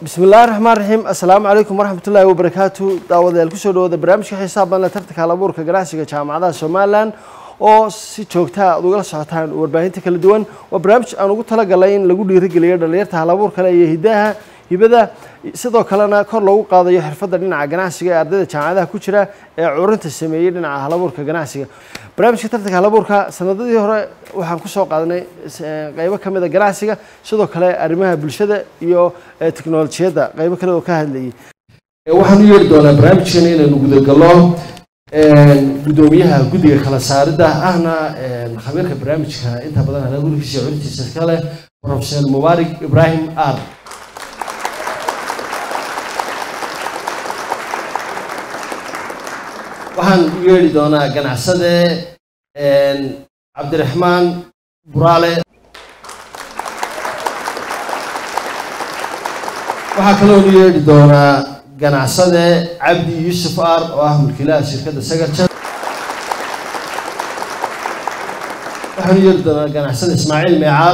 بسم الله الرحمن الرحيم السلام عليكم ورحمة الله وبركاته دعوة الكسر دعوة برنامج حساب أنا ترتك على بورك جراسي كجامعة سومالان أو سيتشوكتها وقال صعتان وبرهنتك الدوان وبرنامج أنا قلت لك قلين لقول رجلي دليرت على بورك لا يهداها يبدأ sidoo kalena kor loogu qaadayo xirfadda dhinaca ganacsiga ee ardayda jaamacadaha ku jira ee curinta sameeyay dhinaca halabuurka ganacsiga barnaamijka tartanka halabuurka sanadadii hore waxaan ku soo qaadanay qaybo kamid ah ganacsiga sidoo kale arrimaha bulshada iyo tiknoolajiyada qaybo kale oo ka hadlayay waxaan u yeeri doonaa barnaamijkan inaynu gudagalo gudoomiyaha guddiga kala saaridda ahna khabiirka barnaamijka inta badan halabuurkiisa curintiisa kale Professor Mubarak Ibrahim R waxaan u yeeri doonaa ganacsade Cabdiraxmaan Buraale waxaa kaloo u yeeri doonaa ganacsade Cabdi Yusuf Ar oo ah mulkiilaha shirkadda Sagarjad waxaan u yeeri doonaa ganacsade Ismaaciil Meecaad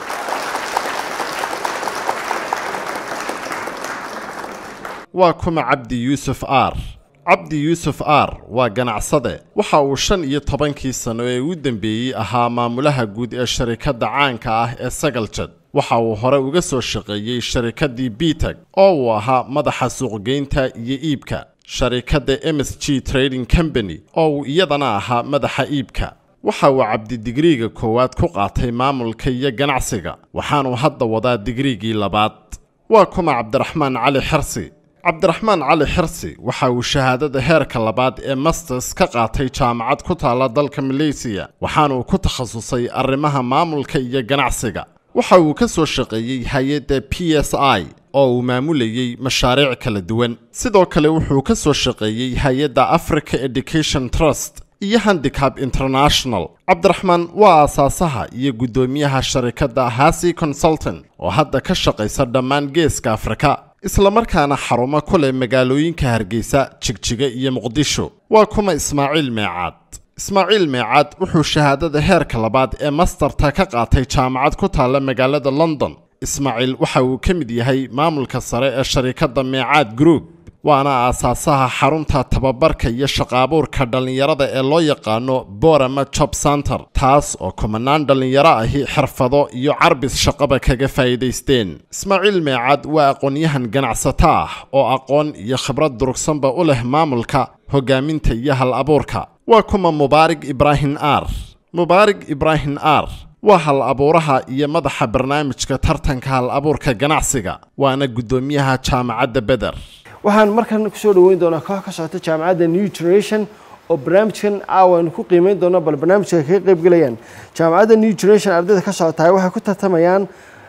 waa kuma Cabdi Yusuf Ar Cabdi Yusuf Ar waa ganacsade waxa uu 15 sano ee u dambeeyay ahaa maamulaha guud ee shirkadda caanka ah ee Sagarjad waxa uu hore uga soo shaqeeyay shirkaddii Bitag oo uu ahaa madaxa suuqgeynta iyo iibka shirkadda MSG Trading Company oo uu iyadana ahaa madaxa iibka waxa uu Cabdi digriga koowaad ku qaatay maamulka iyo ganacsiga waxaanu hadda wadaa digrigii labaad waa kuma Cabdiraxmaan Cali Xirsi Cabdiraxmaan Cali Xirsi waxa uu shahaadada heerka labaad ee masters ka qaatay jaamacad ku taala dalka Malaysia waxaana uu ku takhasusay arrimaha maamulka iyo ganacsiga waxa uu ka soo shaqeeyay hay'adda PSI oo uu maamulayay mashaariic kala duwan sidoo kale wuxuu ka soo shaqeeyay hay'adda Africa Education Trust iyo Handicap International Cabdiraxmaan waa asaasaha iyo gudoomiyaha shirkadda Hasi Consultant oo hadda ka shaqeysa dhammaan geeska Afrika isla markaana xarumo ku leh magaalooyinka Hargeysa, Jigjiga iyo Muqdisho waa kuma Ismaaciil Meecaad Ismaaciil Meecaad wuxuu shahaadada heerka labaad ee masterta ka qaatay jaamacad ku taala magaalada London Ismaaciil waxa uu ka mid yahay maamulka sare ee shirkadda Meecaad Group waana asaasaha xarunta tababarka iyo shaqaabuurka dhalinyarada ee loo yaqaano Borama Job Center taas oo kumanaan dhalinyaro ahi xirfado iyo carbis shaqaba kaga faa'iideysteen Ismaaciil Meecaad waa aqoonyahan ganacsato ah oo aqoon iyo khibrad durugsanba u leh maamulka hogaaminta iyo hal abuurka waa kuma Mubarak Ibrahim R Mubarak Ibrahim R waa hal abuuraha iyo madaxa barnaamijka tartanka hal abuurka ganacsiga waana gudoomiyaha jaamacadda Badar waxaan markan ku soo dhaweyn doonaa koox ka socota jaamacadda New Generation oo barnaamijkan aan ku qiimeyn doono bal barnaamijka ka qayb galayaan jaamacadda New Generation ardayda ka socota waxay ku tartamayaan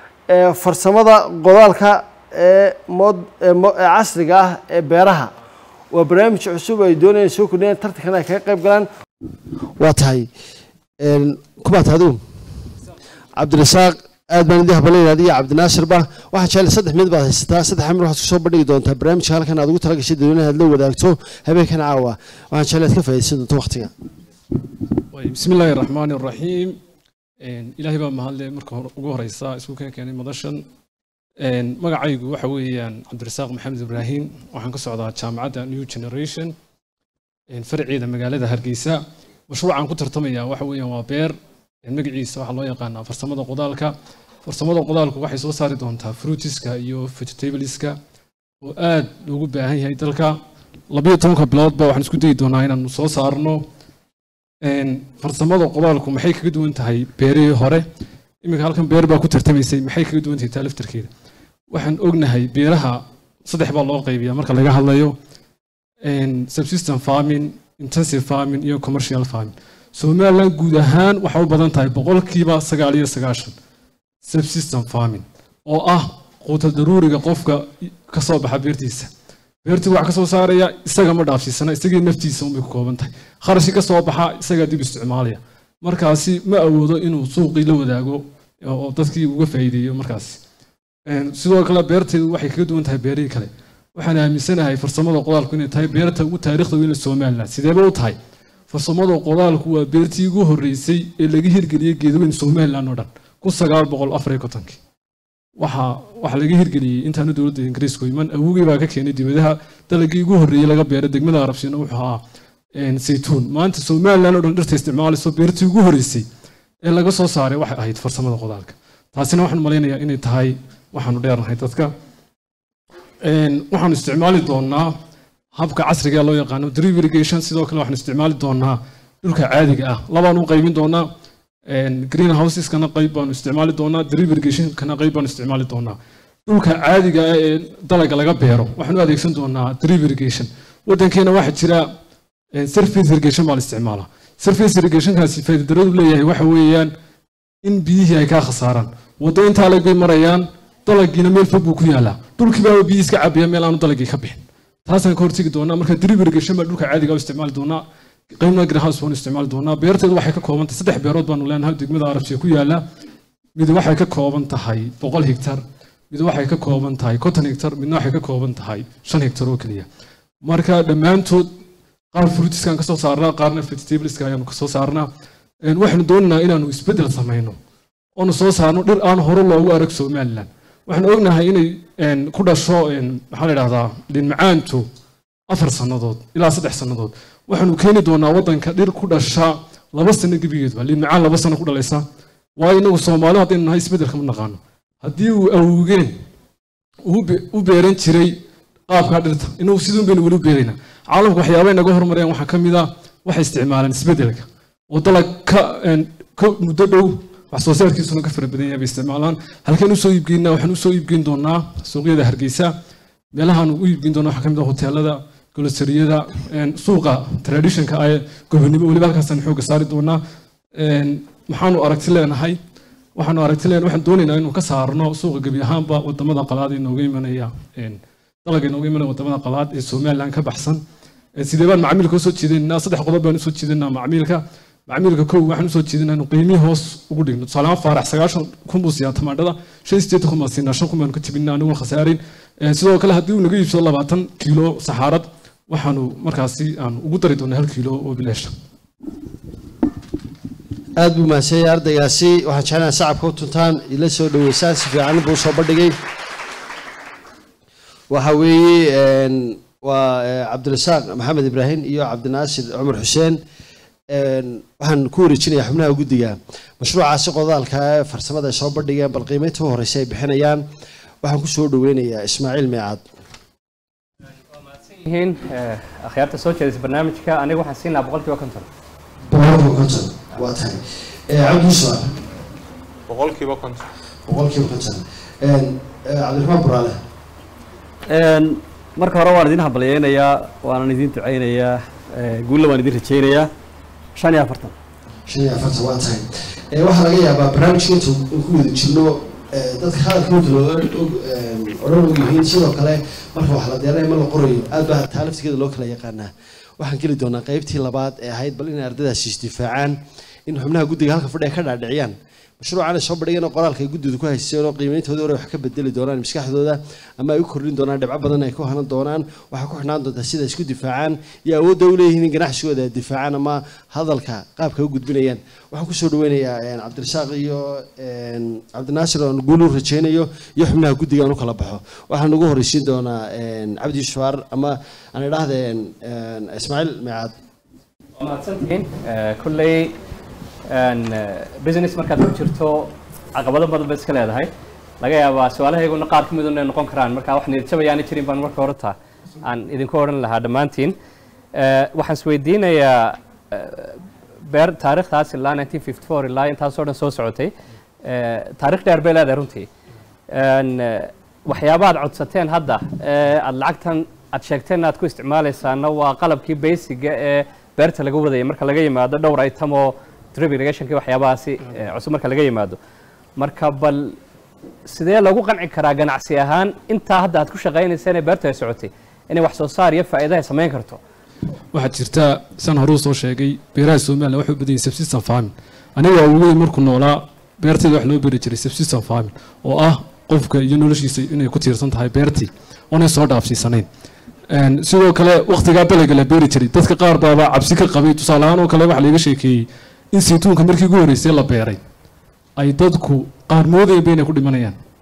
farsamada qodaalka casriga ah ee beeraha waa barnaamij cusub ay doonayaan soo kordhiyaan tartankan ay ka qayb galaan waa tahay kuma taadu Cabdirasaaq aad baan idin habaleeyay iyo Cabdinaasir ba waxa jecel 3 mid baad haysataa 3 mid waxaad soo bandhigi doontaa barnaamijka halkan aad ugu tala gashay dadweynaha aad la wadaagto habeenkan caawa waxaan jecel ka faa'iideysan doonto waqtiga bismillaahir rahmaanir rahiim ilaahay baa mahad leh marka ugu horeysa isku keenay madashan magacaygu waxa weeyaan Cabdirasaaq Maxamed Ibrahim waxaan ka socdaa jaamacadda New Generation farciida magaalada Hargeysa mashruucan ku tartamaya waxa weeyaan waa beer magaciisa waxa loo yaqaanaa farsamada qodaalku waxay soo saari doontaa fruitiska iyo vegetables-ka oo aad ugu baahan yahay dalka 12 biloodba waxaan isku dayi doonaa inaan soo saarno farsamada qodaalku maxay kaga duwan tahay beerihii hore imika halkan beer baa ku tartamaysay maxay kaga duwan tahay laftarkeeda waxaan ognahay beeraha saddex baa loo qaybiyaa marka laga hadlayo subsistence farming intensive farming iyo commercial farming Somaliland guud ahaan waxa u badan tahay 99% subsistence farming oo ah quudada daruuriga qofka ka soo baxa beertiisa beertu wax ka soo saaraya isaga ma dhaafsiisana isaga naftiisa u kooban tahay kharash ka soo baxa isaga dib isticmaalaya markaasi ma awoodo inuu suuqii la wadaago oo dadkii uga faa'iideeyo markaasi sidoo kale beerteedu waxay kaga duwan tahay beerihii kale waxaan aaminsanahay farsamada qodaalku inay tahay beerta ugu taariikhda weyn ee Somaliland sideeba u tahay farsamada qodaalku waa beertii ugu horeysay ee laga hirgeliyay geedaweyn Somaliland oo dhan 1954 waxa laga hirgeliyay intaanu dowladda Ingiriisku iman awogii baa ka keenay dibadaha dalagii ugu horreeyay laga beeray degmada Arabsiina wuxuu ahaa saytuun maanta Soomaaliland oo dhan dhirta isticmaalayso beertii ugu horreysay ee laga soo saaray waxay ahayd farsamada qodaalka taasina waxaan maleynayaa inay tahay waxaanu dheernahay dadka waxaanu isticmaali doonaa habka casriga loo yaqaano drip irrigation sidoo kale waxaanu isticmaali doonaa dhulka caadiga ah labaan u qaybin doonaa greenhouses kana qayb baanu isticmaali doonaa drip irrigation kana qayb baanu isticmaali doonaa dhulka caadiga ah ee dalagga laga beero waxaanu adeegsan doonaa drip irrigation wadankeena waxa jira surface irrigation baa la isticmaalaa surface irrigation kaasi faa'iidadu leeyahay waxa weeyaan in biyihii ay ka khasaaraan wado inta laga marayaan dalaggiina meel fog buu ku yaalaa dhulkii baa biyo iska cabiya meel aanu dalaggii ka bixin taasaan ka hortagi doonaa marka drip irrigation baa dhulka caadiga u isticmaali doonaa qaybna greenhouse baanu isticmaali doonaa beerteedu waxay ka kooban tahay 3 beerood baanu leenahay degmada Arabsiya ku yaala mid waxay ka kooban tahay 100 hektar mid waxay ka kooban tahay 50 hektar midna waxay ka kooban tahay 5 hektar oo kaliya marka dhammaantood qaar fruitskan ka soo saarnaa qaarna vegetables-ka ayaanu ka soo saarnaa waxaanu doonaynaa inaanu isbeddel samayno oonu soo saarno dhir aan hore loogu arag Somaliland waxaan ognahay inay ku dhasho maxaa la yiraahdaa dhin macaantu 4 sanadood ilaa 3 sanadood waxaanu keeni doonaa wadanka dhir ku dhasha 2 sano gabigeedba dhin macaan 2 sano ku dhalaysa waa inagu Soomaalidu hadii nahay isbeddelka ma naqaano haddii uu awgeen u beeran jiray qaabka dhirta inuu sidoo been wali beerina caalamku waxyaabo inaga horumareen waxa kamid ah waxay isticmaalaan isbeddelka oo dalag ka muddo dhow wax soo saarkiisuna ka fara badan yahay isticmaalaan halkeen u soo iibgeynaa waxaan u soo iibgeyn doonaa suuqyada Hargeysa meelahan u iibgeyn doonaa waxa kamid ah hoteelada gulosariyada suuqa traditionka ay gobonimo waliba halkaasaan xoog saari doonaa waxaanu aragti leenahay waxaan doonaynaa inuu ka saarno suuqa gabi ahaanba wadamada qalaad ee nooga imanaya dalagga nooga imanaya wadamada qalaad ee Soomaaliland ka baxsan sidee baan macmiilka soo jeedinaa 3 qodob baan soo jeedinaa macmiilka koow waxaan soo jeedinaa inuu qiimihi hoos ugu dhigno salaam faarax 9,000 buu siyaa tamaandhada 5,800 ma siinaa 5,000 baan ka jibinaa anigu khasaarin sidoo kale haddii uu naga iibsado 20 kiilo saxaarad waxaanu markaasi aan ugu dari doonaa 1 kiilo oo bilaash aad buu mahadsan yahay ardaygaasi waxaan jeclahay shacabka u tuntaan ila soo dhaweysaan si fiican buu soo bandhigay waxa weeye waa Cabdirasaaq Maxamed Ibrahim iyo Cabdinaasir Cumar Xuseen waxaan ku wareejinayaa xubnaha guddiga mashruucaasi qodaalka farsamada soo bandhigeen bal qiimaynta u horeysa ay bixinayaan waxaan ku soo dhaweynayaa Ismaaciil Meecad yihiin akhyaarta soo jeedis barnaamijka aniga waxaan siinaa 100% waa tahay Cabdi Su'aal 100% Cabdiraxmaan Buraale marka hore waan idin hambalyeeynaya waan idin duceynayaa guul waan idin rajeynayaa 45 waa tahay waxa laga yaabaa barnaamijka intuu ku wada jirno dadka hadalkooda oran u yihiin sidoo kale marka wax la diyaarinayo ma la qorayo aad baa taaliftigeeda loo kala yaqaanaa waxaan geli doonaa qaybtii labaad ee ahayd bal in ardaydaasi isdifaacaan in xubnaha guddiga halka fadhiya ka dhaadhiciyaan mashruucana soo bandhigana qoraalka ay guddidu ku haysteen oo qiimayntooda hore wax ka bedeli doonaan maskaxdooda ama ay u kordhin doonaan dhibco badan ay ku hanan doonaan waxaa ku xidhnaan doontaa sida isku difaacaan iyo awoodda u leeyihiin in ganacsigooda ay difaacaan ama hadalka qaabka u gudbinayaan waxaan kusoo dhaweynayaa Cabdirasaaq iyo Cabdinaasir oo guul u rajeynayo iyo xubnaha guddiga aan u kala baxo waxaan ugu horeysiin doonaa Cabdi Su'aar ama aan idhaahdeen Ismaaciil Meecad mahadsantiin kulley business markaad ku jirto caqabado badan baad iska leedahay laga yaabaa su'aalahayguna qaar ka mid ah inay noqon karaan marka wax niyad jabayaan jirin baan marka hore aan idinku oran lahaa dhammaantiin waxaan isweydiinayaa beer taariikhdaas ilaa 1954 ilaa intaasoo dhan soo socotay taariikh dheer bay leedahay runtii waxyaabaha aad codsateen hadda aad lacagtan aad sheegteen aad ku isticmaalaysaana waa qalabkii basiga ee beerta laga wadayay marka laga yimaado dhowr item oo drip irrigationkii waxyaabahaasi cusub marka laga yimaado marka bal sidee lagu qanci karaa ganacsi ahaan intaa hadda aad ku shaqaynaysaan ee beerta ay socotay inay wax soo saar iyo faa'iido ay samayn karto waxaa jirta san hore soo sheegay beeraha Soomaaliya waxay u badan yihiin subsistence farming aniga awgeey markuu noolaa beerteeda wax loo beeri jiray subsistence farming oo ah qofka iyo noloshiisa inay ku tiirsan tahay beertii oo ay soo dhaafsiisanayn sidoo kale waqtiga dalagga la beeri jiray dadka qaar baa cabsi ka qabay tusaale ahaan oo kale wax laga sheekeeyay in saytuunka markii ugu horeysay la beeray ay dadku qaar moodayeen inay ku dhimanayaan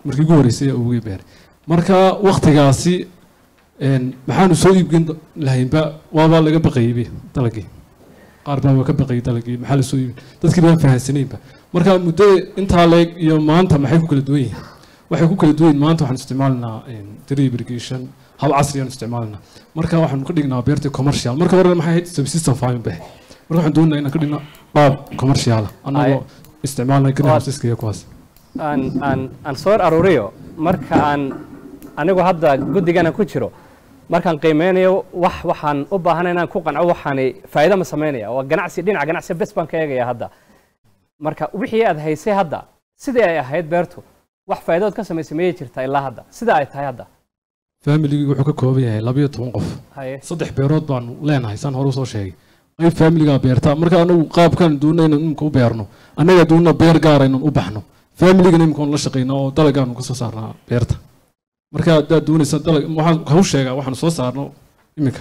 markii ugu horeysay ugu beeray marka waqtigaasi maxaanu soo iibin lahaynba waaba laga baqayay dalagii qaar baa ka baqayay dalagii maxaa la soo iibin dadkii baan fahansanayba marka muddo intaa leeg iyo maanta maxay ku kala duwan yihiin waxay ku kala duwan yihiin maanta waxaan isticmaalnaa drip irrigation hab casri aan isticmaalnaa marka waxaan ka dhignaa beerta commercial marka hore maxay ahayd subsistence farming bay marka waxaan doonaynaa inaan ka dhigno qaab commercial anagoo isticmaalnaa greenhouses iyo kuwaas aan soo aruuriyo marka aan anigu hadda guddigana ku jiro markaan qiimeynayo waxaan u baahanay inaan ku qanco waxaan faa'iido ma sameynaya waa ganacsi dhinaca ganacsi bes baan ka eegaya hadda marka wixii aad haysay hadda sidii ay ahayd beertu wax faa'iidood ka samaysay ma jirtaa ilaa hadda sida ay tahay hadda family wuxuu ka kooban yahay 12 qof saddex beerood baan leenahay san hore soo sheegay qayb family-ga beerta marka anagu qaabkan doonayna inaan ku beerno anaga doonana beer gaar ah inaan u baxno family-ga inaan la shaqeyno oo dalagaan ka soo saarnaa beerta marka aad doonaysa dalag waxaan ka sheegaa waxaan soo saarno imika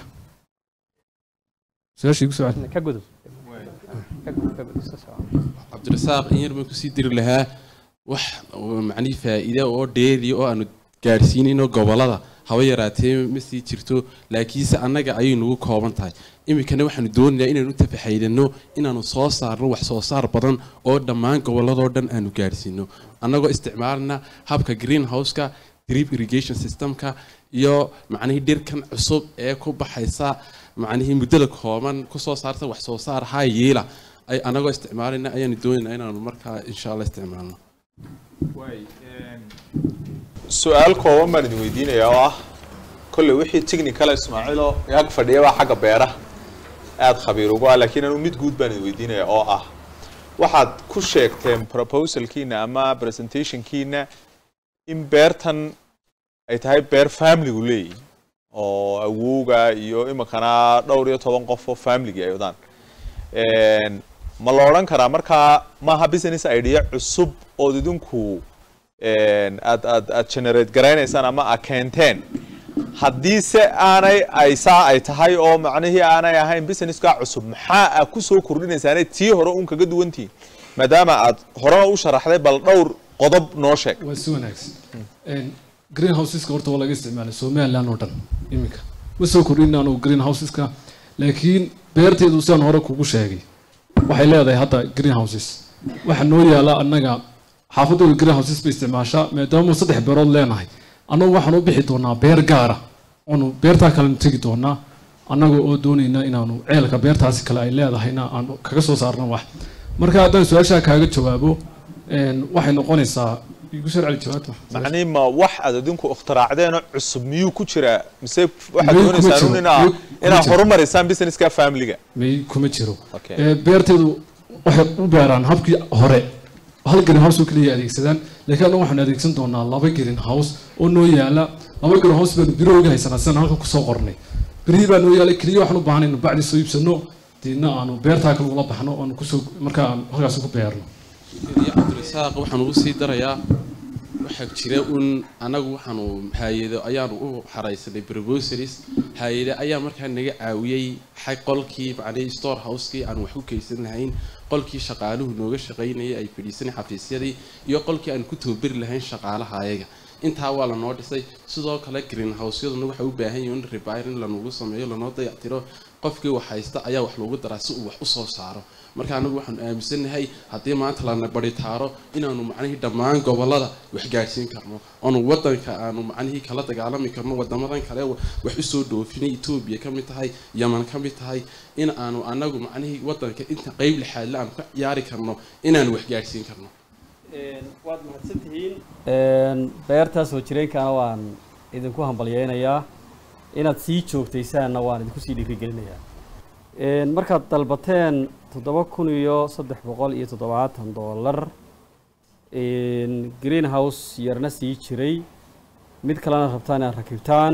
ساشي سؤال كجدو عبد الرزاق إن يرمي كسي دير لها وح معني فائدة أو ديري أو أنو جالسين إنه قبلة هواي راتين مثل ترتو لكن أنا جاي نو كابن تاي إمي كنا وحنا دون لأن نتفق حيل إنه إنه صار روح صار بدن أو دمان قبلة دردن أنو جالسينه أنا جو استعمالنا هبك جرين هاوس كا drip irrigation system كا يا معناه دير كان عصب إيكو بحيسا معناه مدلك هومن كسو صارت وحصو صار هاي يلا أي أنا جو استعمالنا أي ندون أنا المركة إن شاء الله استعمالنا. سؤال كوم من دويدين يا كل واحد تكنيكال اسماعيله يكفر ديوا حاجة بيره أد خبير وقال لكن أنا ميت جود بين دويدين يا واحد كل شيء تم proposal كينا أما presentation كينا إن بيرتن أي تهاي بير family ولي أو أوجا يو إما كنا دوري طبعا قفوا family جايودان مالوران كرامر كا ما هبيزنس idea عصب أو دون كو أد generate جرينيسان أما أكنتين حديث أنا أيسا أي تهاي أو معناه أنا يا هاي business كا عصب محا أكوسو كورينيسان تي هرو أنك جد وانتي مدام أد هرو وشرح لي بالدور قضب نوشك. وسونكس. green houses كورت ولا جست ماله سومي لا نوتن إمك. وسو كورينا إنه green houses كا لكن بيرتي دوسان هرو كوكوش هاي. وحيلا ده حتى green houses. وحنوري على أنك حافظوا ال green houses باستعماشا مدام وصدق برول لنا هاي. أنا وحنو بحثونا بيرجارة. أنو بيرتا كلام تيجتونا. أنا جو دوني إنه عيلك بيرتا سكلا إلا ده هنا أنو كجسوا صارنا واحد. مركا هذا السؤال شاك هاجت جوابه. waxay noqonaysaa igu soo celi jawaabta macni ma wax aad adinku ikhtiraacdeen cusub miyuu ku jira mise waxa doonaysaa inaa horumarisaan businesska family-ga may kuma jiro beerteedu waxay u beeraan habkii hore hal green house oo kaliya adeegsadaan laakiin anagu waxaan adeegsan doonaa laba green house oo noo yaala laba green house baan birooga haysanaa san halka ku soo qornay biri baan noo yaala kaliya waxaan u baahnay inuu bacdi soo iibsano diina aanu beertaa kale ula baxno oo ku soo markaa aan halkaas ku beerno يا عبد الرزاق وحنو سيدر يا وحق جرا أنا وحنو هايدا أيام وحرايس اللي بروبوسريس هايدا أيام مركان نجا عويي حق قلكي بعدين ستور هاوسكي عن وحوك يسن هين قلكي شقالوه نوجا شقيني أي بليسني حفيسيري يا قلكي أن كتب بير لهين شقالة هايجا أنت هوا لنور دسي سودا كلا جرين هاوس يلا نوح وباهين يون ريبايرن لنور سميه لنور ضيع ترى قفكي وحيستا أيام وحلو دراسة وحصو صاروا marka anagu waxaan aaminsanahay hadii maanta la bari taaro inaanu macnaheedu dhamaan gobolada wax gaarsiin karno oo wadanka aanu macnaheedu kala dagaalami karno wadamadan kale wax u soo dhoofinay Itoobiya kamid tahay Yemen kamid tahay in aanu anagu macnaheedu wadanka inta qayb lixaad la aan ka ciyaari karno inaanu wax gaarsiin karno waad mahadsantihiin beertaas oo jireenkana waan idinku hambalyeeynaya inaad sii joogtaysaana waan idinku sii dhiirigelinayaa markaad dalbateen $7,370 greenhouse yarna sii jiray mid kalena rabtaan inaad rakibtaan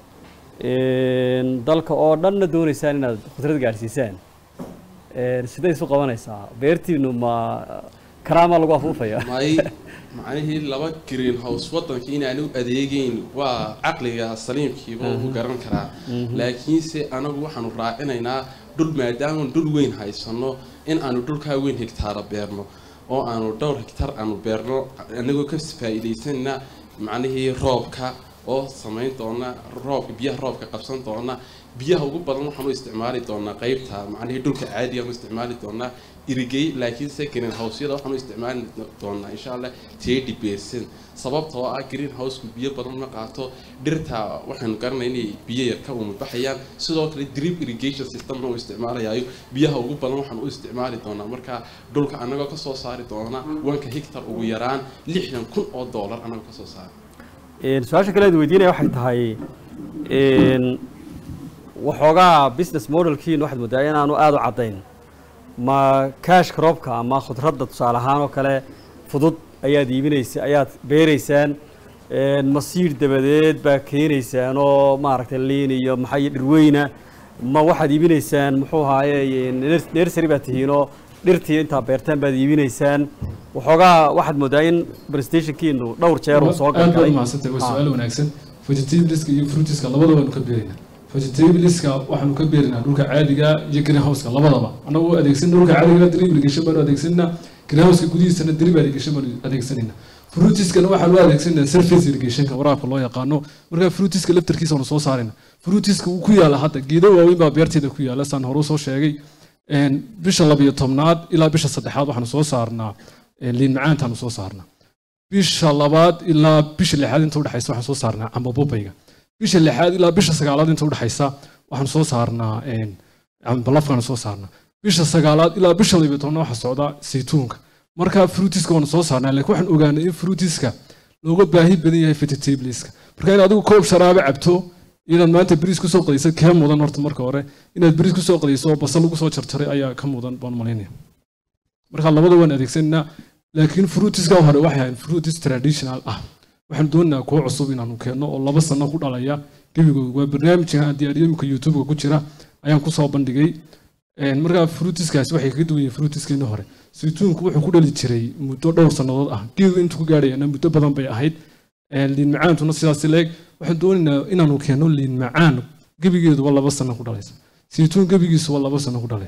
dalka oo dhanna doonaysaan inaad khudrad gaarsiisaan sidee isu qabanaysaa beertiinu ma karaama lagu afuufaya معناه لبا جرين هاوس وطن كينا أنو أديجين وعقلي سليمكي بو قرن كرا لكن سي أنا وحنا راعينا هنا دول مادام دول وين هاي سنو إن أنا دول كوين هكتار بيرنو أو أنا دور هكتار أنا بيرنو أنا جو كيف فايدة سنة macnihii roobka oo samayn doona biyaha roobka qabsan doona biyaha ugu badan waxaan u isticmaali doonaa qaybta macnihii dhulka caadiga u isticmaali doonaa irigay laakiin se greenhouse-yada waxaan u isticmaali doonaa insha Allah 30% sababtoo ah greenhouse-ku biyo badan ma qaato dhirta waxaan garanay inay biyo yar ka baxayaan sidoo kale drip irrigation system oo isticmaalayo biyaha ugu badan waxaan u isticmaali doonaa marka dhulka anaga ka soo saari doona 1 hectare ugu yaraan $60,000 anaga ka soo saari su-aasha kale aad weydiinaya waxay tahay waxoogaa business modelkiina waxaad moodaa inaanu aada u caddayn ma kaashka roobka ama khudradda tusaale ahaan oo kale fudud ayaad iibinaysa ayaad beeraysaan masiir dabadeed baa keenaysaan oo maaragtay liin iyo maxay dhirweyna ma waxaad iibinaysaan muxuu ahaaye nursery baad tihiinoo dhirtii intaa beertaan baad iibinaysaan waxoogaa waxaad moodaa in presentationkiinu dhowr jeer uu soo galay maasanta waa su'aal wanaagsan vegetableska iyo fruitiska labadaba waanu ka beeraynaa vegetableska waxaanu ka beeraynaa dhulka caadiga iyo greenhouse-ka labadaba anagu u adeegsanna dhulka caadiga drip irrigation baanu adeegsanaa greenhouse-ka gudihiisana drip irrigation baanu adeegsanayna fruitiskana waxaanu u adeegsanaa surface irrigationka waraabka loo yaqaano marka fruitiska laftarkiisa waanu soo saarayna fruitiska uu ku yaala hadda geedo waaweyn baa beerteeda ku yaala saan hore soo sheegay bisha 12aad ilaa bisha 3aad waxaanu soo saarnaa liin macaantaanu soo saarnaa bisha 2aad ilaa bisha 6aad inta u dhaxaysa waxaan soo saarnaa camba bobayga bisha 6aad ilaa bisha 9aad inta u dhaxaysa waxaan soo saarnaa camba lafkaan soo saarnaa bisha 9aad ilaa bisha 12 waxa socda saytuunka marka fruitiska waanu soo saarnaa laakiin waxaan ogaanay in fruitiska looga baahi badan yahay vegetableska marka in adigu koob sharaab cabto inaad maanta bariis ku soo qadayso kee mudan horta marka hore inaad bariis ku soo qadayso basal lagu soo jarjaray ayaa ka mudan baan malaynaya marka labada waan adeegsanaa laakiin fruitiska hore waxay ahayn fruitis traditional ah waxaan doonaynaa kuwa cusub inaanu keenno oo 2 sano ku dhalaya gebigooda waa barnaamijka aan diyaariyay YouTube-ka ku jira ayaan ku soo bandhigay marka fruitiskaas waxay ka duwan yihiin fruitiskeenii hore saytuunku wuxuu ku dhali jiray muddo dhowr sanadood ah geedu intuu ku gaadhayna muddo badan bay ahayd liin macaantuna sidaas leeg waxaan doonaynaa inaanu keenno liin macaan gebigeedu waa 2 sano ku dhalaysa saytuun gebigiisu waa 2 sano ku dhalay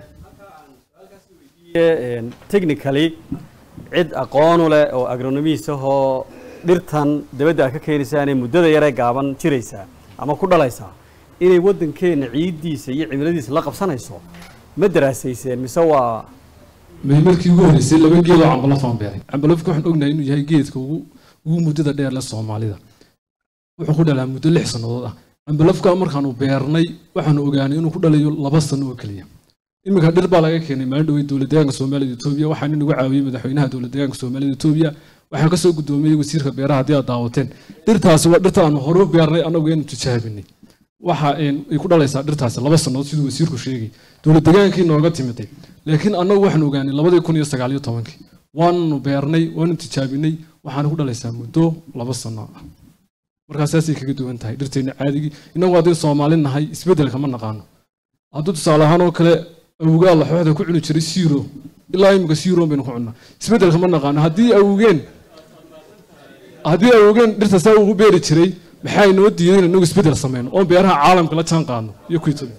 technically cid aqoon u leh oo agronomist ah oo dhirtan dabadda ka keenaysa inay muddada yar ee gaaban jiraysa ama ku dhalaysa inay wadankeena ciidiisa iyo cimiladiisa la qabsanayso ma daraasayseen mise waa markii ugu horeysay 2 geed oo camba lafaan beeray camba lafku waxaan ognahay inuu yahay geedka ugu muddada dheer la Soomaalida wuxuu ku dhalaa muddo 6 sanadood ah camba lafka markaan u beernay waxaan ogaanay inuu ku dhalayo 2 sano oo kaliya imika dhir baa laga keenay maalin dhaweyd dowladda deegaanka Soomaaliya Itoobiya waxaan inagu caawiyay madaxweynaha dowladda deegaanka Soomaaliya Itoobiya waxaan ka soo gudoomiyay wasiirka beeraha hadii aad daawateen dhirtaasi waa dhirta aan hore u beernay anagu inuu tijaabinay waxa ay ku dhalaysaa dhirtaasi 2 sano sidoo wasiirku sheegay dowladda deegaanka inooga timiday laakiin anagu waxaan ogaanay 2019 waanu beernay waanu tijaabinay waxaan ku dhalaysaa muddo 2 sano ah markaas ay kaga duwan tahay dhirteena caadiga inagu hadii Soomaali nahay isbedelka ma naqaano haddii tusaale ahaan oo kale awgaal waxda ku cuni jiray zero ilaa imika zero baynu ku cunaa isbedelka ma naqaan haddii awgeen dhirta saa ugu beeri jiray maxay noo diideen inagu isbedel sameeyno oo beeraha caalamka la jaan qaadno iyo ku yitoo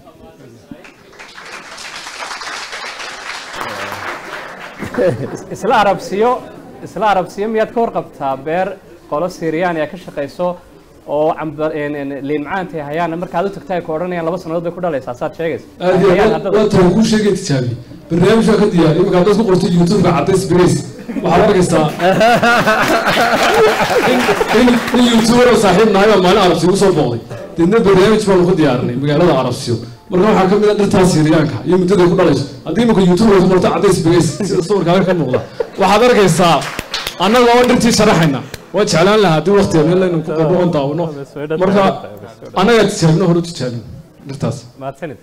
isla arabsiyo miyaad ka warqabtaa beer qolo Syrian ay ka shaqeyso oo liin macaanta hayaan markaad u tagtay ku oranayaan 2 sanadood bay ku dhalaysaa saad sheegayso waa ku sheegay tijaabi barnaamijka ka diyaar imika dad ku qortay YouTube-ka cadays bariis waxaad arkaysaa in YouTube saaxiib nahay maalin arabsi u soo booqday dadna barnaamij baan ku diyaarinay magaalada arabsiyo marka waxaa ka mid ah dhirta Syrianka iyo muddada ku dhalayso haddii imika YouTube-ka ku qortay cadays bariis sida sawirka ka muuqda waxaad arkaysaa annaga oo dhirtii sharaxayna وجعلنا لها دي وقت يمين لأنه كقبون طاونه مرة أنا يتجابنا هو تجابنا درتاس ما تسند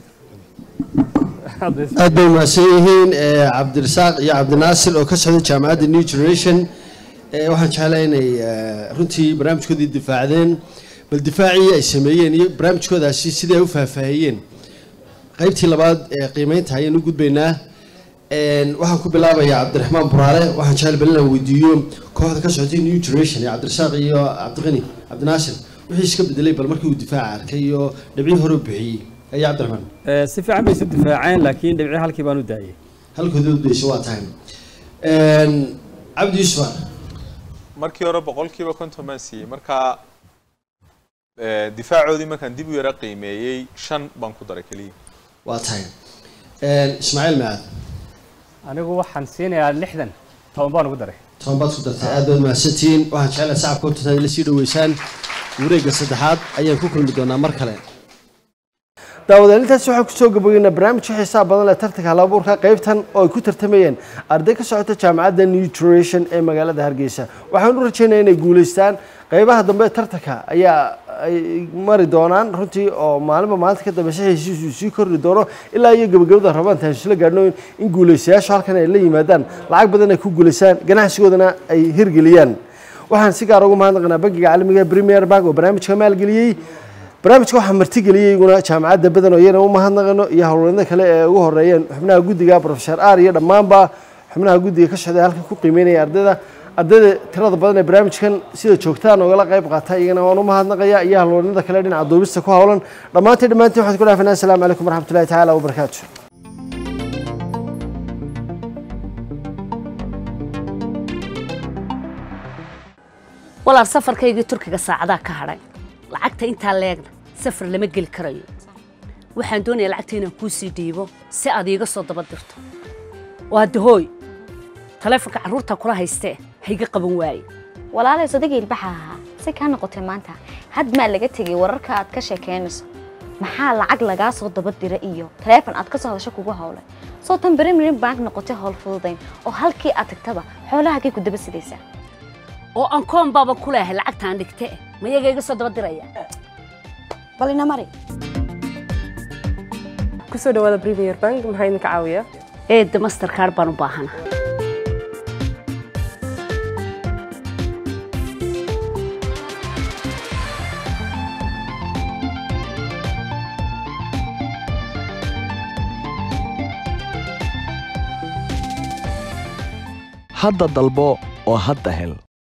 أدي مسيحين عبد الرزاق يا عبد الناصر وكسر جامعة النيو جنريشن واحد شعلين رنتي برامج كذي الدفاعين بالدفاعية السميين برامج كذا سيدة وفهفهين قيبتي لبعض قيمتها هي نوجد بينه waxaan ku bilaabaya Cabdiraxmaan Buraale waxaan jecel balina weydiiyo kooxda ka socotay New Generation ee Cabdirasaaq iyo Cabdiqani Cabdinaasir wixii iska bedelay bal markii uu difaac arkay iyo dhibci hore u bixiyay ayaa Cabdiraxmaan si fiican bay difaaceen laakiin dhibci halkii baan u daayay halkooda u deysay waa tahay Cabdi Yusuf markii hore boqolkiiba 50 baan siiyey marka difaacoodii markaan dib u yara qiimeeyey 5 baan ku daray kaliya waa tahay Ismaaciil Maad anigu waxaan siinayaa 60 toban baan ugu daray toban baad ku dartay aad baad mahadsantihiin waxaan jeclahay shacabka horta la sii dhaweysaan wareegga saddexaad ayaan ku kulmi doonaa mar kale daawadaan intaas waxaan ku soo gabagaynaa barnaamijka xisaab badan ee tartanka hal-abuurka qaybtan oo ay ku tartamayeen arday ka socota jaamacadda Nutrition ee magaalada Hargeysa waxaan u rajaynayaa inay guuleystaan qaybaha dambe ee tartanka ayaa ay mari doonaan runtii oo maalinta ka dambeysay heshiisku sii kordhi doono ilaa iyo gabagabada rabaantan isla gaadhno in guuleystayaashu halkan ay la yimaadaan lacag badan ay ku guuleysaan ganacsigoodana ay hirgeliyaan waxaan si gaar ugu mahadnaqnaa bangiga caalamiga Premier Bank oo barnaamijka maalgeliyay barnaamijka waxaa martigeliyay iguna jaamacadda badan oo iyana u mahadnaqano iyo howlwadeennada kale ee ugu horeeyeen xubnaha guddiga Professor Ar iyo dhammaanba xubnaha guddiga ka shaqeeya halkan ku qiimeynaya ardayda tirada badan ee barnaamijkan sida joogtaan ogala qayb qaata iyagana waan u mahadnaqayaa iyo howlwadeennada kale dhinaca duubista ku howlan dhammaantiin waxaan ku dhaafanaa assalaamu calaykum waraxmatullaahi tacaala wabarakaatu walaal safarkaygii Turkiga saacada ka hadhay lacagta inta leegna safar lama gali karayo waxaan doonayaa lacagta inaan ku sii dhiibo si aad iiga soo daba dirto waa dahooy taleefanka carruurta kula haystee hayga qaban waaye walaalay sodageel baxaa si ka noqotay maanta had ma laga tagay wararka aad ka sheekeynayso maxaa lacag laga soo daba dira iyo taleefan aad ka soo hadasho kugu hawlay soo tan Premier Bank noqotay hawl fududayn oo halkii aad tagtaba xoolaha ka ku daba sidaysa oo aan koon baba ku leeyahay lacagtaan dhigtay ma iyaga iga soo daba diraya balina mari ku soo dhawaada Premier Bank maxay idinka caawiyaa Mastercard baan u baahanahay hadda dalbo oo hadda hel